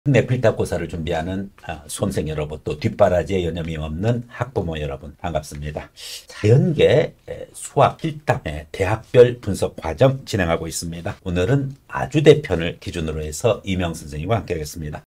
내필탁고사를 준비하는 수험생 여러분, 또 뒷바라지에 여념이 없는 학부모 여러분, 반갑습니다. 자연계 수학 1당 대학별 분석 과정 진행하고 있습니다. 오늘은 아주대 편을 기준으로 해서 이명 선생님과 함께 하겠습니다.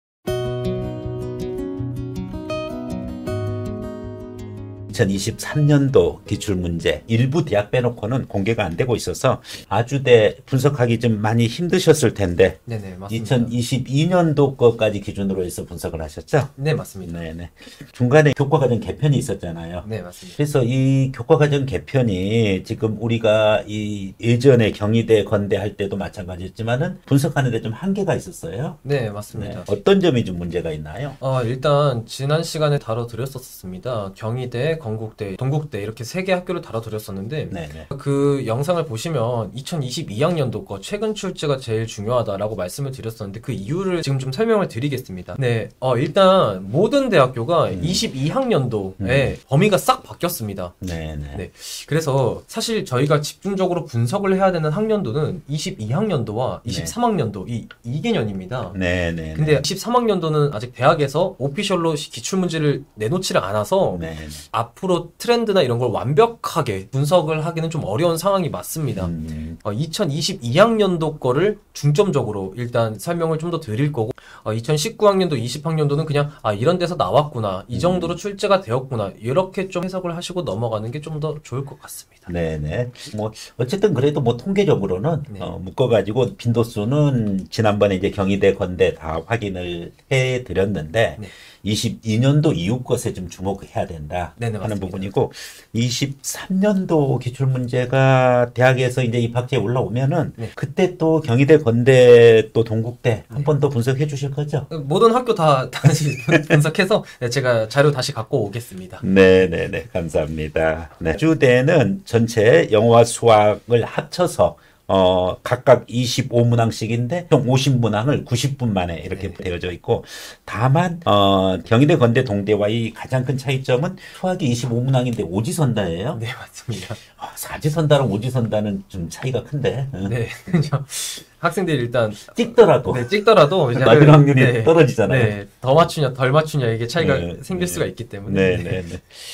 2023년도 기출문제 일부 대학 빼놓고는 공개가 안 되고 있어서 아주대 분석하기 좀 많이 힘드셨을 텐데. 네네, 맞습니다. 2022년도 거까지 기준으로 해서 분석을 하셨죠? 네, 맞습니다. 네네. 중간에 교과과정 개편이 있었잖아요. 네, 맞습니다. 그래서 이 교과과정 개편이 지금 우리가 이 예전에 경희대, 건대 할 때도 마찬가지였지만은 분석하는데 좀 한계가 있었어요. 네, 맞습니다. 네. 어떤 점이 좀 문제가 있나요? 일단 지난 시간에 다뤄드렸었습니다. 경희대, 건국대, 동국대 이렇게 세 개 학교를 다뤄드렸었는데 네네. 그 영상을 보시면 2022학년도 거 최근 출제가 제일 중요하다라고 말씀을 드렸었는데 그 이유를 지금 좀 설명을 드리겠습니다. 네, 일단 모든 대학교가 22학년도에 범위가 싹 바뀌었습니다. 네네. 네, 그래서 사실 저희가 집중적으로 분석을 해야 되는 학년도는 22학년도와 23학년도 이 개년입니다. 네네. 근데 23학년도는 아직 대학에서 오피셜로 기출문제를 내놓지를 않아서 네네. 앞으로 트렌드나 이런 걸 완벽하게 분석을 하기는 좀 어려운 상황이 맞습니다. 2022학년도 거를 중점적으로 일단 설명을 좀 더 드릴 거고 2019학년도, 20학년도는 그냥 이런 데서 나왔구나, 이 정도로 출제가 되었구나, 이렇게 좀 해석을 하시고 넘어가는 게 좀 더 좋을 것 같습니다. 네네. 뭐 어쨌든 그래도 뭐 통계적으로는 네. 묶어가지고 빈도수는 지난번에 이제 경희대, 건대 다 확인을 해드렸는데 네. 22년도 이후 것에 좀 주목해야 된다 네네, 하는 맞습니다. 부분이고, 23년도 기출문제가 대학에서 이제 입학처에 올라오면은 네. 그때 또 경희대, 건대, 또 동국대 한 번 더 분석해 주실 거죠? 모든 학교 다 다시 분석해서 제가 자료 다시 갖고 오겠습니다. 네네네, 감사합니다. 네. 아주대는 전체 영어와 수학을 합쳐서 각각 25문항씩인데 총 50문항을 90분 만에 이렇게 되어져 있고, 다만 경희대, 건대, 동대와의 가장 큰 차이점은 수학이 25문항인데 오지선다예요. 네, 맞습니다. 사지선다랑 오지선다는 좀 차이가 큰데. 네, 그죠. 학생들이 일단 찍더라도 찍더라도 이제 맞을 확률이 떨어지잖아요. 네, 더 맞추냐 덜 맞추냐 이게 차이가 생길 수가 있기 때문에. 네네네.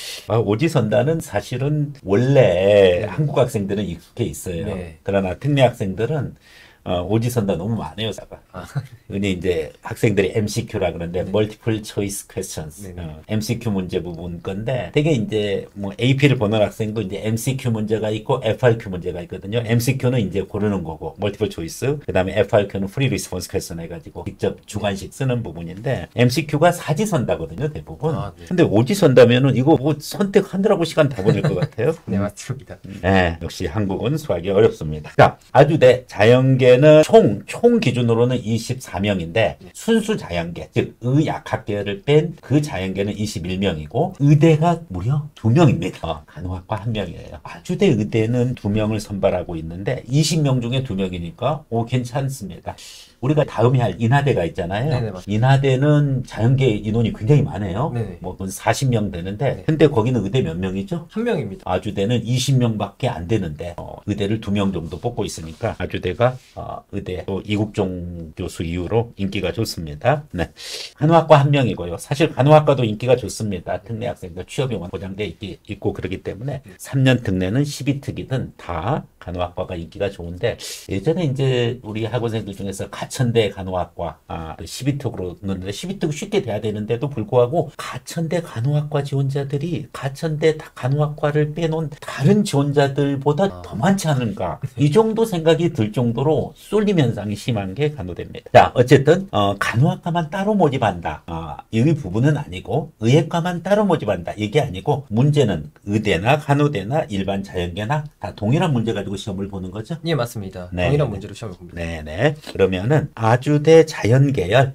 오지선다는 사실은 원래 한국 학생들은 익숙해 있어요. 네. 그러나 특례 학생들은 오지선다 너무 많아요, 사가. 흔히 이제 학생들이 MCQ라 그러는데 Multiple Choice Questions, MCQ 문제 부분 건데, 되게 이제 뭐 AP를 보는 학생도 이제 MCQ 문제가 있고 FRQ 문제가 있거든요. MCQ는 이제 고르는 거고, Multiple Choice, 그 다음에 FRQ는 Free Response Question 해가지고 직접 주관식 쓰는 부분인데, MCQ가 사지선다거든요, 대부분. 네. 근데 오지선다면은 이거 뭐 선택하느라고 시간 다 보낼 것 같아요. 네, 맞습니다. 네, 역시 한국은 수학이 어렵습니다. 자, 아주대 자연계는 총 기준으로는 24명인데 순수 자연계, 즉 의약학계를 뺀 그 자연계는 21명이고 의대가 무려 2명입니다. 간호학과 1명이에요. 아주대 의대는 2명을 선발하고 있는데 20명 중에 2명이니까 괜찮습니다. 우리가 다음에 할 인하대가 있잖아요. 네네, 인하대는 자연계 인원이 굉장히 많아요. 네네. 뭐 40명 되는데 근데 거기는 의대 몇 명이죠? 1명입니다. 아주대는 20명밖에 안 되는데 의대를 2명 정도 뽑고 있으니까 아주대가 의대 또 이국종 교수 이후로 인기가 좋습니다. 네. 간호학과 1명이고요. 사실 간호학과도 인기가 좋습니다. 특례 학생들 취업이 보장돼 있고 그러기 때문에 3년 특례는 12특이든 다 간호학과가 인기가 좋은데, 예전에 이제 우리 학원생들 중에서 가천대 간호학과 12특으로 넣는데 12특 쉽게 돼야 되는데도 불구하고 가천대 간호학과 지원자들이 가천대 간호학과를 빼놓은 다른 지원자들보다 더 많지 않은가, 이 정도 생각이 들 정도로 쏠림 현상이 심한 게 간호대입니다. 자, 어쨌든 간호학과만 따로 모집한다, 이 부분은 아니고 의학과만 따로 모집한다 이게 아니고, 문제는 의대나 간호대나 일반 자연계나 다 동일한 문제 가지고 시험을 보는 거죠? 예, 맞습니다. 네. 동일한 문제로 시험을 봅니다. 네네. 그러면은 아주대 자연계열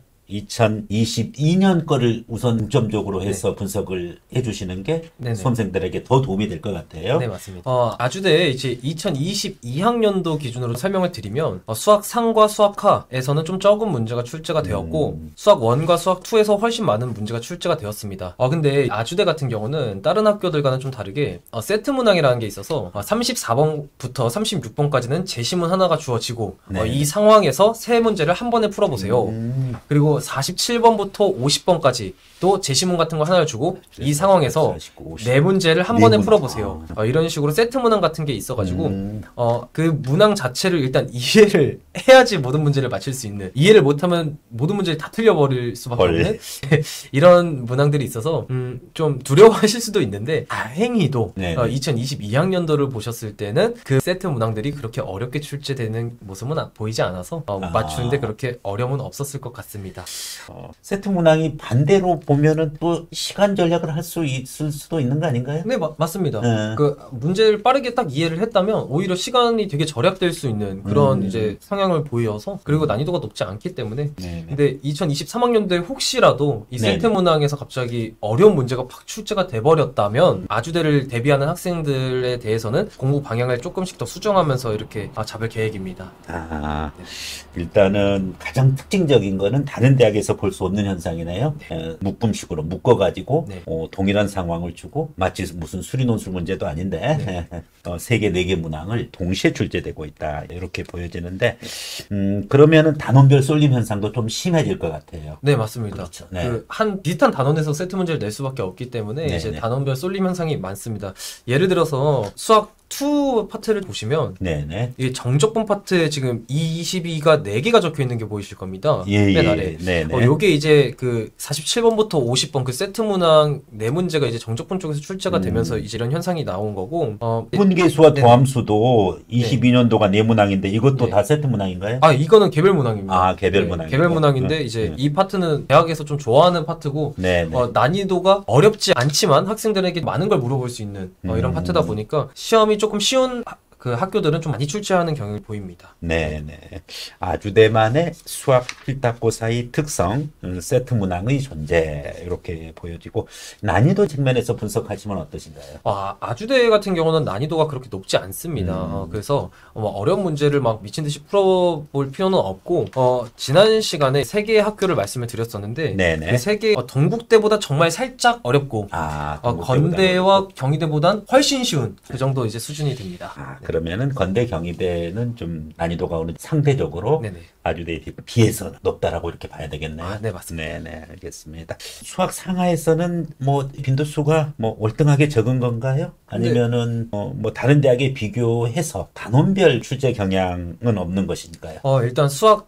2022년 거를 우선 중점적으로 해서 분석을 해주시는 게 네네. 수험생들에게 더 도움이 될 것 같아요. 네, 맞습니다. 아주대 이제 2022학년도 기준으로 설명을 드리면 수학 3과 수학 하에서는 좀 적은 문제가 출제가 되었고 수학 1과 수학 2에서 훨씬 많은 문제가 출제가 되었습니다. 근데 아주대 같은 경우는 다른 학교들과는 좀 다르게 세트 문항이라는 게 있어서 34번부터 36번까지는 제시문 하나가 주어지고 이 상황에서 세 문제를 한 번에 풀어보세요. 그리고 또 47번부터 50번까지 또 제시문 같은 거 하나를 주고 이 상황에서 49, 50. 네 문제를 한 네 번에 문제. 풀어보세요. 이런 식으로 세트 문항 같은 게 있어가지고 그 문항 자체를 일단 이해를 해야지 모든 문제를 맞힐 수 있는, 이해를 못하면 모든 문제를 다 틀려버릴 수밖에 없는 이런 문항들이 있어서 좀 두려워하실 수도 있는데 다행히도 네. 2022학년도를 보셨을 때는 그 세트 문항들이 그렇게 어렵게 출제되는 모습은 보이지 않아서 맞추는데 그렇게 어려움은 없었을 것 같습니다. 세트 문항이 반대로 보면은 또 시간 전략을 할 수 있을 수도 있는 거 아닌가요? 네, 맞습니다. 네. 그 문제를 빠르게 딱 이해를 했다면 오히려 시간이 되게 절약될 수 있는 그런 이제 성향을 보여서, 그리고 난이도가 높지 않기 때문에. 네네. 근데 2023학년도에 혹시라도 이 세트 네네. 문항에서 갑자기 어려운 문제가 팍 출제가 돼버렸다면 아주대를 대비하는 학생들에 대해서는 공부 방향을 조금씩 더 수정하면서 이렇게 잡을 계획입니다. 일단은 가장 특징적인 거는 다른 대학에서 볼 수 없는 현상이네요. 묶음식으로 묶어가지고 네. 동일한 상황을 주고, 마치 무슨 수리논술 문제도 아닌데 3개, 4개 문항을 동시에 출제되고 있다, 이렇게 보여지는데 그러면은 단원별 쏠림 현상도 좀 심해질 것 같아요. 네, 맞습니다. 그렇죠. 네. 그 한 비슷한 단원에서 세트 문제를 낼 수밖에 없기 때문에 네, 이제 네. 단원별 쏠림 현상이 많습니다. 예를 들어서 수학 2 파트를 보시면 네네. 이 정적분 파트에 지금 22가 4개가 적혀 있는 게 보이실 겁니다. 예, 맨 예. 아래. 네네. 요게 이제 그 47번부터 50번 그 세트 문항 4문제가 이제 정적분 쪽에서 출제가 되면서 이제 이런 현상이 나온 거고. 분계수와 네네. 도함수도 22년도가 네 문항인데 이것도 네. 다 세트 문항인가요? 이거는 개별 문항입니다. 개별 문항이고. 개별 문항인데 이제 이 파트는 대학에서 좀 좋아하는 파트고, 네네. 난이도가 어렵지 않지만 학생들에게 많은 걸 물어볼 수 있는 이런 파트다 보니까 시험이 조금 쉬운 그 학교들은 좀 많이 출제하는 경향이 보입니다. 네네. 아주대만의 수학 필답고사의 특성, 세트 문항의 존재, 이렇게 보여지고, 난이도 측면에서 분석하시면 어떠신가요? 아주대 같은 경우는 난이도가 그렇게 높지 않습니다. 그래서 어려운 문제를 막 미친 듯이 풀어볼 필요는 없고, 지난 시간에 3개의 학교를 말씀을 드렸었는데, 네네. 그 3개 동국대보다 정말 살짝 어렵고, 건대와 경희대보단 훨씬 쉬운 그 정도 이제 수준이 됩니다. 그러면은 건대 경희대는 좀 난이도가 어느 상대적으로 네네. 아주대에 비해서 높다라고 이렇게 봐야 되겠네요. 네, 맞습니다. 네네, 알겠습니다. 수학 상하에서는 뭐 빈도수가 뭐 월등하게 적은 건가요? 아니면은 뭐 다른 대학에 비교해서 단원별 출제 경향은 없는 것인가요? 일단 수학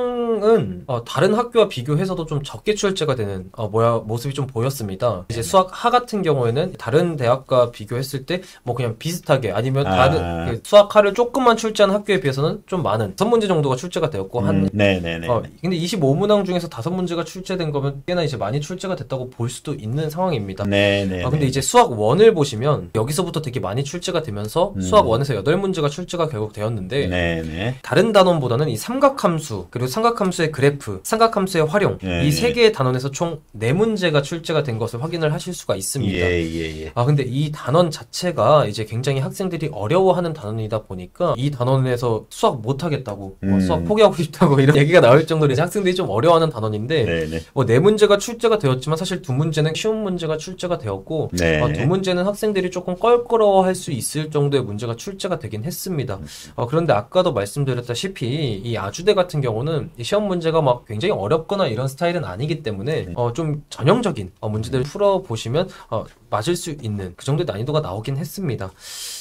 상은 다른 학교와 비교해서도 좀 적게 출제가 되는 모습이 좀 보였습니다. 이제 수학 하 같은 경우에는 다른 대학과 비교했을 때 뭐 그냥 비슷하게, 아니면 다른 그 수학 하를 조금만 출제한 학교에 비해서는 좀 많은 5문제 정도가 출제가 되었고 네네네. 근데 25문항 중에서 5문제가 출제된 거면 꽤나 이제 많이 출제가 됐다고 볼 수도 있는 상황입니다. 네네. 근데 이제 수학 1을 보시면 여기서부터 되게 많이 출제가 되면서 수학 1에서 8문제가 출제가 결국 되었는데, 네네. 다른 단원보다는 이 삼각함수, 그리고 삼각함수의 그래프, 삼각함수의 활용, 네. 이 3개의 단원에서 총 4문제가 출제가 된 것을 확인을 하실 수가 있습니다. 예. 근데 이 단원 자체가 이제 굉장히 학생들이 어려워하는 단원이다 보니까 이 단원에서 수학 못하겠다고, 수학 포기하고 싶다고 이런 얘기가 나올 정도로 이제 학생들이 좀 어려워하는 단원인데, 네네. 4문제가 출제가 되었지만 사실 2문제는 쉬운 문제가 출제가 되었고, 네. 2문제는 학생들이 조금 껄끄러워할 수 있을 정도의 문제가 출제가 되긴 했습니다. 그런데 아까도 말씀드렸다시피 이 아주대 같은 경우는 이 시험 문제가 막 굉장히 어렵거나 이런 스타일은 아니기 때문에 좀 전형적인 문제들을 풀어보시면 맞을 수 있는 그 정도의 난이도가 나오긴 했습니다.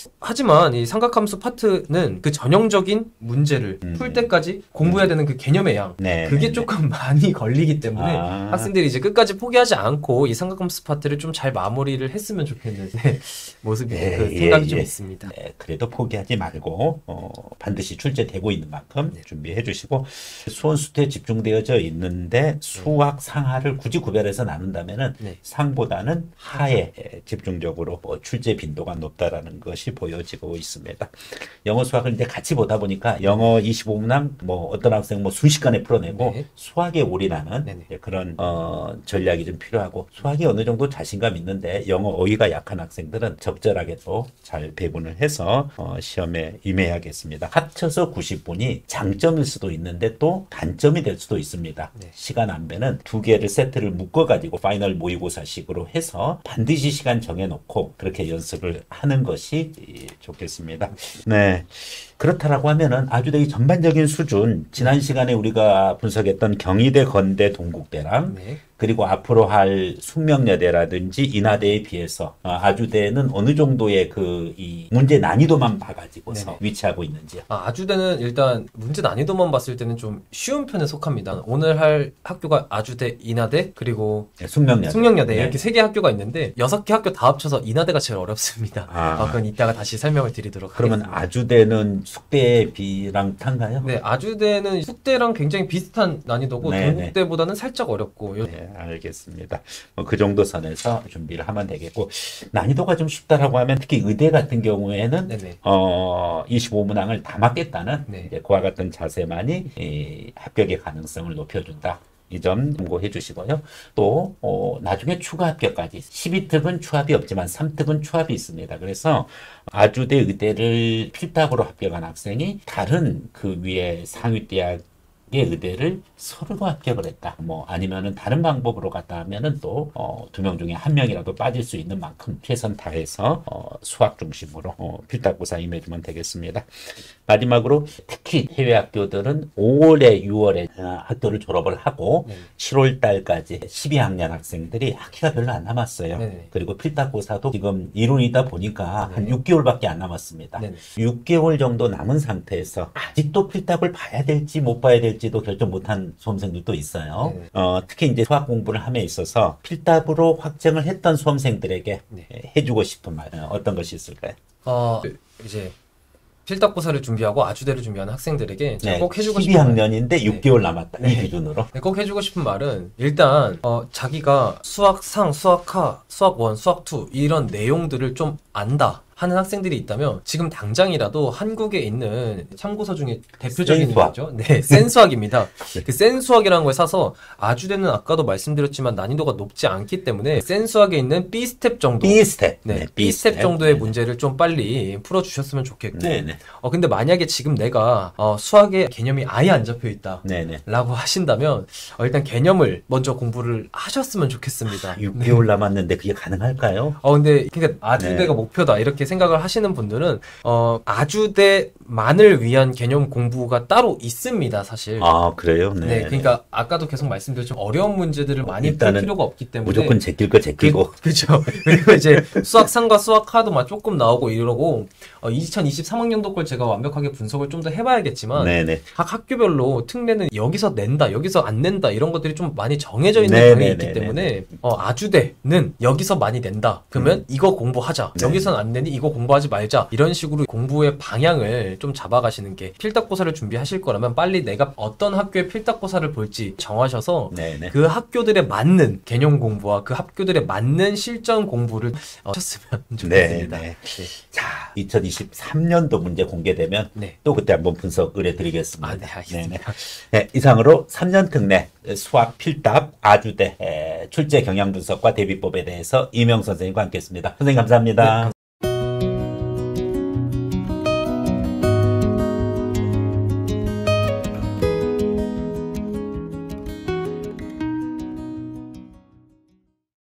하지만 이 삼각함수 파트는 그 전형적인 문제를 풀 때까지 공부해야 되는 그 개념의 양, 그게 조금 많이 걸리기 때문에 학생들이 이제 끝까지 포기하지 않고 이 삼각함수 파트를 좀 잘 마무리를 했으면 좋겠는 모습이 그 생각이 좀 있습니다. 네, 그래도 포기하지 말고 반드시 출제되고 있는 만큼 준비해 주시고, 수원수투에 집중되어져 있는데 수학 상하를 굳이 구별해서 나눈다면은 상보다는 하에 집중적으로 출제 빈도가 높다라는 것이 보여지고 있습니다. 영어 수학을 이제 같이 보다 보니까 영어 25문항 어떤 학생 순식간에 풀어내고 수학에 올인하는 그런 전략이 좀 필요하고, 수학이 어느 정도 자신감 있는데 영어 어휘가 약한 학생들은 적절하게 또 잘 배분을 해서 시험에 임해야겠습니다. 합쳐서 90분이 장점일 수도 있는데 또 단점이 될 수도 있습니다. 시간 안배는 2개를 세트를 묶어가지고 파이널 모의고사식으로 해서 반드시 공지 시간 정해놓고 그렇게 연습을 하는 것이 좋겠습니다. 네. 그렇다라고 하면은 아주대 전반적인 수준, 지난 시간에 우리가 분석했던 경희대, 건대, 동국대랑 네. 그리고 앞으로 할 숙명여대라든지 인하대에 비해서 아주대는 어느 정도의 이 문제 난이도만 봐가지고서 네네. 위치하고 있는지요? 아주대는 일단 문제 난이도만 봤을 때는 좀 쉬운 편에 속합니다. 오늘 할 학교가 아주대, 인하대, 그리고 네, 숙명여대. 숙명여대 네. 이렇게 3개 학교가 있는데 6개 학교 다 합쳐서 인하대가 제일 어렵습니다. 그건 이따가 다시 설명을 드리도록 그러면 하겠습니다. 아주대는 숙대 비랑 탄가요? 네, 아주대는 숙대랑 굉장히 비슷한 난이도고 네네. 동국대보다는 살짝 어렵고 네, 알겠습니다. 그 정도 선에서 준비를 하면 되겠고, 난이도가 좀 쉽다라고 하면 특히 의대 같은 경우에는 네네. 25문항을 다 맞겠다는 네. 이제 그와 같은 자세만이 이 합격의 가능성을 높여준다. 이 점 참고해 주시고요. 또 나중에 추가 합격까지 12특은 추합이 없지만 3특은 추합이 있습니다. 그래서 아주대 의대를 필답으로 합격한 학생이 다른 그 위에 상위 대학 의대를 서류로 합격을 했다. 아니면은 다른 방법으로 갔다 하면은 또 2명 중에 1명이라도 빠질 수 있는 만큼 최선 다해서 수학 중심으로 필답고사 임해주면 되겠습니다. 마지막으로 특히 해외 학교들은 5월에 6월에 학교를 졸업을 하고 7월 달까지 12학년 학생들이 학기가 별로 안 남았어요. 네네. 그리고 필답고사도 지금 이론이다 보니까 한 네네. 6개월밖에 안 남았습니다. 네네. 6개월 정도 남은 상태에서 아직도 필답을 봐야 될지 못 봐야 될지도 결정 못한 수험생들도 있어요. 네네. 특히 이제 수학 공부를 함에 있어서 필답으로 확정을 했던 수험생들에게 네. 해주고 싶은 말 어떤 것이 있을까요? 이제 필답고사를 준비하고 아주대를 준비하는 학생들에게 제가 꼭 해주고 싶은 12학년인데 6개월 남았다. 이 기준으로. 네, 꼭 해주고 싶은 말은 일단 자기가 수학 상, 수학 하, 수학 1, 수학 2 이런 내용들을 좀 안다 하는 학생들이 있다면 지금 당장이라도 한국에 있는 참고서 중에 대표적인 센수학. 거죠. 네, 센수학입니다. 그 센수학이라는 걸 사서 아주대는 아까도 말씀드렸지만 난이도가 높지 않기 때문에 센수학에 있는 B스텝 정도 B스텝. 네, B스텝 정도의 문제를 좀 빨리 풀어주셨으면 좋겠고 네네. 근데 만약에 지금 내가 수학의 개념이 아예 안 잡혀 있다 네네. 라고 하신다면 일단 개념을 먼저 공부를 하셨으면 좋겠습니다. 6개월 남았는데 그게 가능할까요? 근데 그러니까 아주대가 목표다 이렇게 생각을 하시는 분들은 아주대만을 위한 개념 공부가 따로 있습니다, 사실. 그래요? 네, 그러니까 아까도 계속 말씀드렸지만 어려운 문제들을 많이 풀 일단은 필요가 없기 때문에 무조건 제낄 거 제끼고. 그렇죠. 그리고 이제 수학 3과 수학 하도 조금 나오고 이러고 2023학년도 걸 제가 완벽하게 분석을 좀 더 해봐야겠지만 네네. 각 학교별로 특례는 여기서 낸다, 여기서 안 낸다 이런 것들이 좀 많이 정해져 있는 네네네네. 방이 있기 때문에 아주대는 여기서 많이 낸다. 그러면 이거 공부하자. 네. 여기서는 안 내니 이거 공부하지 말자. 이런 식으로 공부의 방향을 좀 잡아가시는 게 필답고사를 준비하실 거라면 빨리 내가 어떤 학교의 필답고사를 볼지 정하셔서 네네. 그 학교들에 맞는 개념 공부와 그 학교들에 맞는 실전 공부를 하셨으면 좋겠습니다. 네네. 자, 2023년도 문제 공개되면 네. 또 그때 한번 분석 의뢰드리겠습니다. 네, 알겠습니다. 네, 이상으로 3년 특례 수학 필답 아주대 출제 경향 분석과 대비법에 대해서 이명 선생님과 함께했습니다. 선생님 감사합니다. 네,